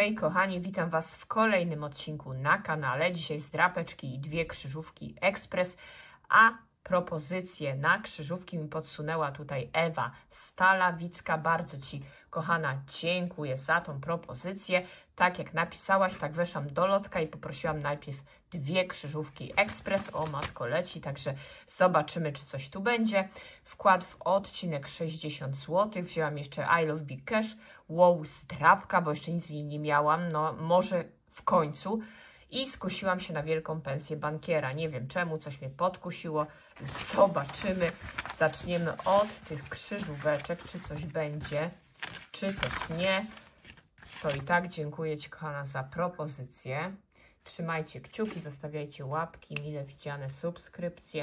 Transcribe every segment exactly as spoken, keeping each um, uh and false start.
Hej kochani, witam Was w kolejnym odcinku na kanale. Dzisiaj z drapeczki i dwie krzyżówki ekspres, a propozycję na krzyżówki mi podsunęła tutaj Ewa Stalawicka. Bardzo Ci, kochana, dziękuję za tą propozycję. Tak jak napisałaś, tak weszłam do lotka i poprosiłam najpierw dwie krzyżówki ekspres. O matko, leci, także zobaczymy, czy coś tu będzie. Wkład w odcinek sześćdziesiąt złotych. Wzięłam jeszcze I Love Big Cash. Wow, zdrabka, bo jeszcze nic z niej nie miałam. No, może w końcu. I skusiłam się na wielką pensję bankiera. Nie wiem czemu, coś mnie podkusiło. Zobaczymy. Zaczniemy od tych krzyżóweczek, czy coś będzie, czy też nie. To i tak dziękuję Ci, kochana, za propozycję. Trzymajcie kciuki, zostawiajcie łapki, mile widziane subskrypcje.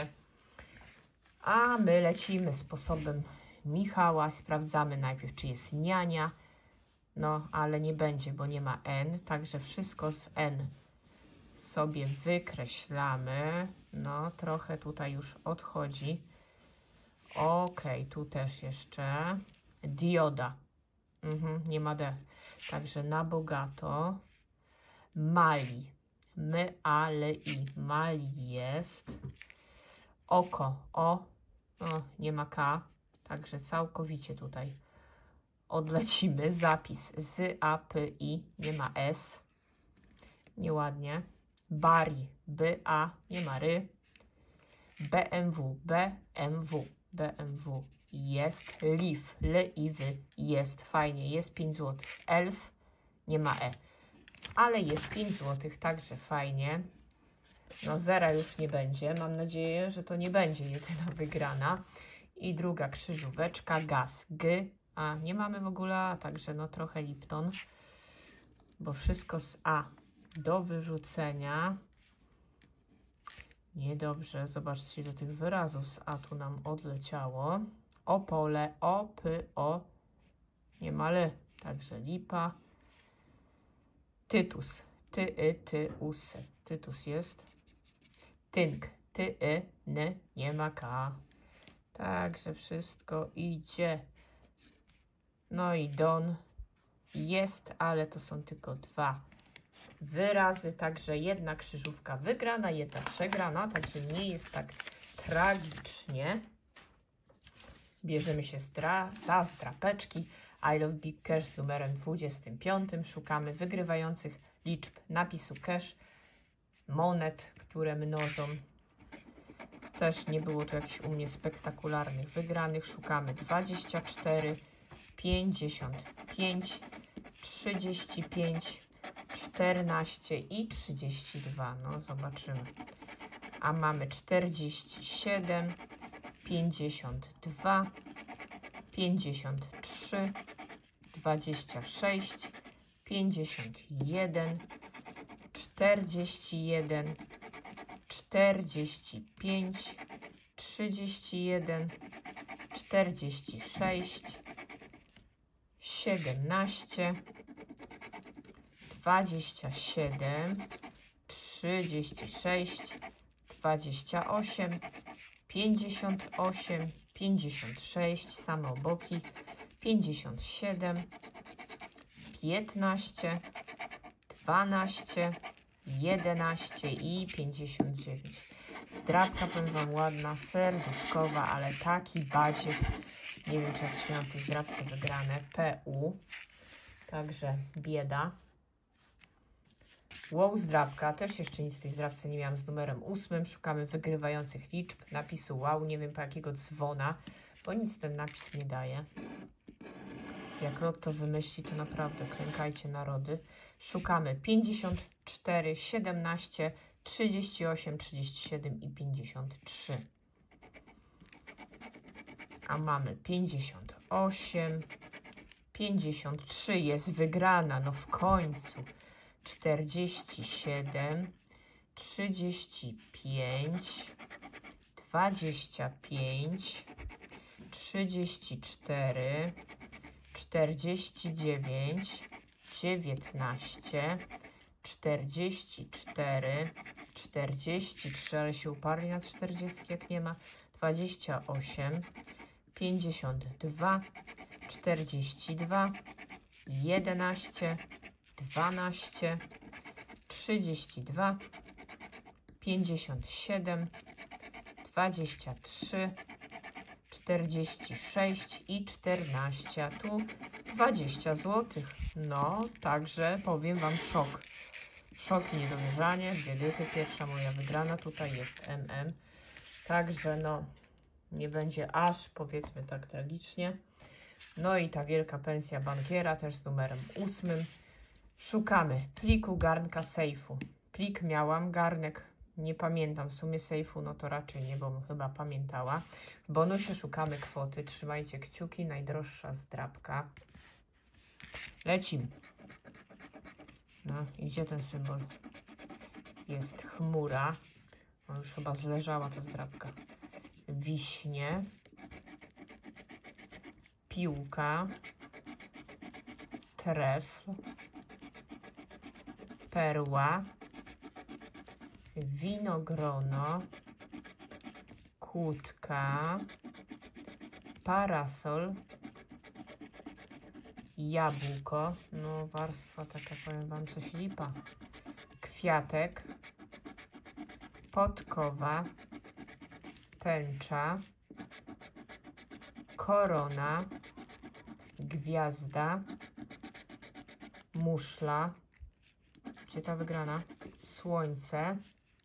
A my lecimy sposobem Michała. Sprawdzamy najpierw, czy jest niania. No, ale nie będzie, bo nie ma N. Także wszystko z N sobie wykreślamy. No, trochę tutaj już odchodzi. Ok, tu też jeszcze dioda. Mhm, nie ma D. Także na bogato. Mali. My, ale i. Mali jest. Oko. O. O, nie ma K. Także całkowicie tutaj odlecimy. Zapis z A, P, I. Nie ma S. Nieładnie. Bari. B, A. Nie ma ry. B M W. B M W. B M W. Jest. Liv. L, I, W. Jest. Fajnie. Jest pięć złotych. Elf. Nie ma E. Ale jest pięć złotych. Także fajnie. No zera już nie będzie. Mam nadzieję, że to nie będzie jedyna wygrana. I druga krzyżóweczka. Gaz. G. A nie mamy w ogóle A. Także no trochę Lipton. Bo wszystko z A do wyrzucenia. Niedobrze. Zobaczcie, do tych wyrazów z A tu nam odleciało. Opole, O, P, O. Nie ma L. Także lipa. Tytus. Ty, y, ty, us. Tytus jest. Tynk. Ty, y, n. Nie ma K. Także wszystko idzie. No i don. Jest, ale to są tylko dwa wyrazy. Także jedna krzyżówka wygrana, jedna przegrana. Także nie jest tak tragicznie. Bierzemy się zdra, za zdrapeczki. I Love Big Cash z numerem dwudziestym piątym. Szukamy wygrywających liczb napisu cash, monet, które mnożą. Też nie było tu jakichś u mnie spektakularnych wygranych. Szukamy dwadzieścia cztery, pięćdziesiąt pięć, trzydzieści pięć, czternaście i trzydzieści dwa. No zobaczymy. A mamy czterdzieści siedem, pięćdziesiąt dwa, pięćdziesiąt trzy, dwadzieścia sześć, pięćdziesiąt jeden, czterdzieści jeden, czterdzieści pięć, trzydzieści jeden, czterdzieści sześć, siedemnaście, dwadzieścia siedem, trzydzieści sześć, dwadzieścia osiem, pięćdziesiąt osiem, pięćdziesiąt sześć, same oboki, pięćdziesiąt siedem, piętnaście, dwanaście, jedenaście i pięćdziesiąt dziewięć. Zdrabka, powiem Wam, ładna, serduszkowa, ale taki badziew. Nie wiem, czy ja coś miałam w tej zdrabce wygrane. P U. Także bieda. Wow, zdrabka. Też jeszcze nic w tej zdrabce nie miałam z numerem ósmym. Szukamy wygrywających liczb. Napisu wow. Nie wiem po jakiego dzwona, bo nic ten napis nie daje. Jak Lotto wymyśli, to naprawdę klękajcie narody. Szukamy pięćdziesiąt cztery, siedemnaście, trzydzieści osiem, trzydzieści siedem i pięćdziesiąt trzy. A mamy pięćdziesiąt osiem, pięćdziesiąt trzy jest wygrana, no w końcu. czterdzieści siedem, trzydzieści pięć, dwadzieścia pięć, trzydzieści cztery, czterdzieści dziewięć, dziewiętnaście, czterdzieści cztery, czterdzieści trzy, ale się uparli na czterdzieści, jak nie ma, dwadzieścia osiem, pięćdziesiąt dwa, czterdzieści dwa, jedenaście, dwanaście, trzydzieści dwa, pięćdziesiąt siedem, dwadzieścia trzy, czterdzieści sześć i czternaście, a tu dwadzieścia złotych. No, także powiem Wam szok. Szok i niedowierzanie. Dwie dychy. Pierwsza moja wygrana tutaj jest M M. Także no, nie będzie aż, powiedzmy tak, tragicznie. No i ta wielka pensja bankiera też z numerem ósmym. Szukamy pliku garnka sejfu. Plik miałam, garnek nie pamiętam, w sumie sejfu no to raczej nie, bo chyba pamiętała. W bonusie szukamy kwoty, trzymajcie kciuki, najdroższa zdrabka. Lecimy. No i gdzie ten symbol? Jest chmura. No już chyba zleżała ta zdrabka. Wiśnie. Piłka. Trefl. Perła. Winogrono. Kłódka. Parasol. Jabłko. No warstwa taka, powiem Wam, coś lipa. Kwiatek. Podkowa. Tęcza. Korona. Gwiazda. Muszla. Gdzie ta wygrana? Słońce.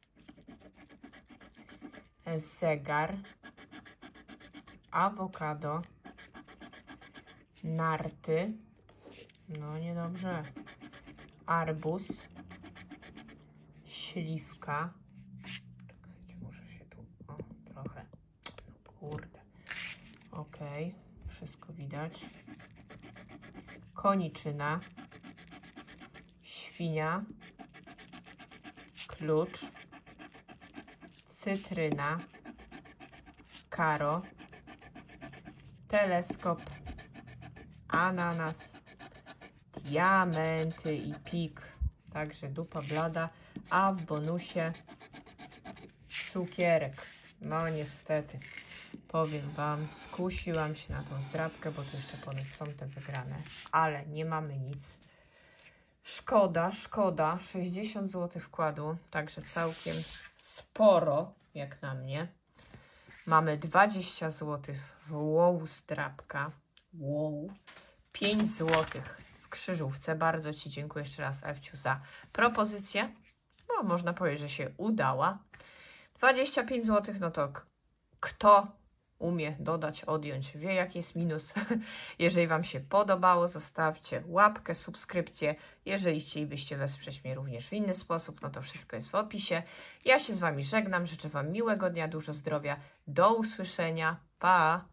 Zegar. Awokado. Narty. No niedobrze. Arbuz. Śliwka. Czekajcie, muszę się tu... O, trochę. No kurde. Ok. Wszystko widać. Koniczyna. Świnia. Klucz. Cytryna. Karo. Teleskop. Ananas. Diamenty i pik. Także dupa blada. A w bonusie cukierek. No niestety. Powiem Wam, skusiłam się na tą zdrabkę, bo tu jeszcze ponoć są te wygrane. Ale nie mamy nic. Szkoda, szkoda. sześćdziesiąt złotych wkładu. Także całkiem sporo, jak na mnie. Mamy dwadzieścia złotych w wow zdrabka. Wow. pięć złotych w krzyżówce. Bardzo Ci dziękuję jeszcze raz, Ewciu, za propozycję. No, można powiedzieć, że się udała. dwadzieścia pięć złotych, no to kto umie dodać, odjąć, wie jaki jest minus. Jeżeli Wam się podobało, zostawcie łapkę, subskrypcję. Jeżeli chcielibyście wesprzeć mnie również w inny sposób, no to wszystko jest w opisie. Ja się z Wami żegnam, życzę Wam miłego dnia, dużo zdrowia. Do usłyszenia. Pa!